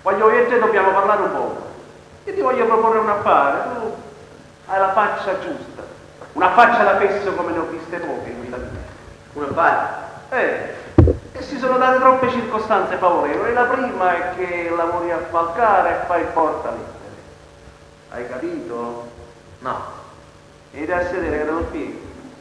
Voglio io e te dobbiamo parlare un po'. Io ti voglio proporre un affare, tu hai la faccia giusta. Una faccia da fesso come ne ho viste poche in questa vita. Un affare? E si sono date troppe circostanze favorevoli. La prima è che lavori a Falcare e fai il portalettere. Hai capito? No. E da sedere che te lo spiego.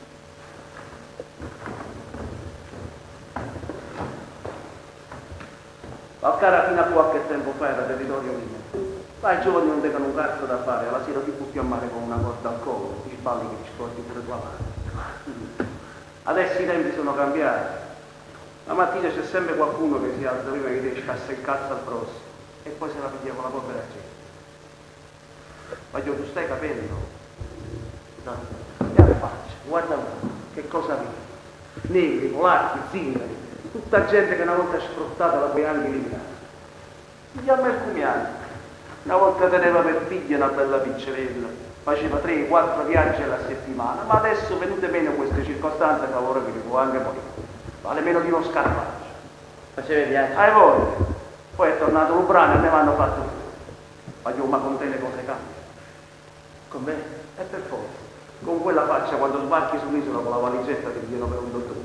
Falcare fino a qualche tempo fa era territorio mio. Ma i giovani non devono un cazzo da fare, alla sera ti buffi a mare con una corda al collo, ti sballi che ci porti pure tua mano. Adesso i tempi sono cambiati. La mattina c'è sempre qualcuno che si alza prima che ti scassa il cazzo al prossimo e poi se la piglia con la povera gente. Ma tu stai capendo? No. E alla faccia, guarda un po', che cosa vedi? Negri, polacchi, zingari, tutta gente che una volta sfruttata la puoi anche eliminare. Gli ammercumiani. Una volta teneva per figlia una bella piccerella, faceva 3-4 viaggi alla settimana, ma adesso venute meno queste circostanze favorevoli può anche morire. Vale meno di uno scarpaccio. Faceva i viaggi? Hai voglia. Poi è tornato l'Ubrano e ne vanno fatto fuori. Ma con te le cose cambiano. Con me? E per forza. Con quella faccia quando sbarchi sull'isola con la valigetta ti viene per un dottore.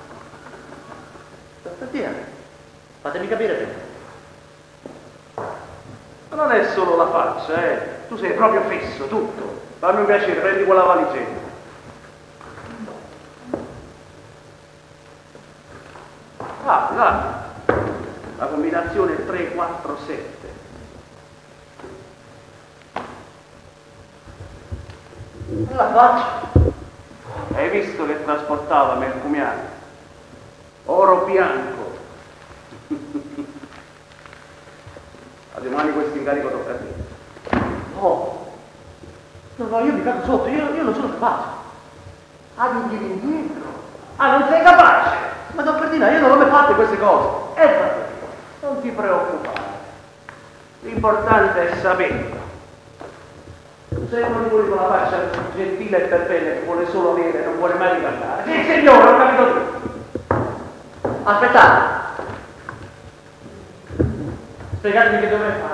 Dottor Dia, fatemi capire bene. Ma non è solo la faccia, Tu sei proprio fisso, tutto. Fammi un piacere, prendi quella valigetta. Ah, la combinazione è 3, 4, 7. La faccia? Hai visto che trasportava Mercumiano? Oro bianco. A domani questo incarico tocca a te. No. No, io mi cago sotto, io non sono capace. Devi dire indietro. Non sei capace? Ma Don Ferdinando, io non l'ho mai fatte queste cose. Non ti preoccupare. L'importante è saperlo. Tu sei uno di quelli con la faccia gentile e per bene che vuole solo avere e non vuole mai ricantare. Sì, signore, ho capito tu. Aspettate. Spiegatemi che dovrei fare.